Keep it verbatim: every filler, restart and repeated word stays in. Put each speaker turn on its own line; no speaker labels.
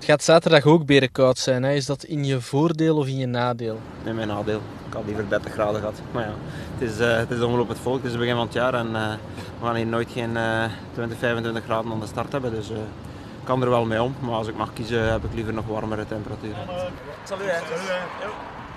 gaat zaterdag ook berenkoud zijn. Hè? Is dat in je voordeel of in je nadeel?
In mijn nadeel. Ik had liever dertig graden gehad. Maar ja, het is, uh, het is ongelooflijk volk. Het is het begin van het jaar en uh, we gaan hier nooit geen uh, twintig, vijfentwintig graden aan de start hebben. Dus uh, ik kan er wel mee om. Maar als ik mag kiezen heb ik liever nog warmere temperaturen.
Salut hè. Salut hè.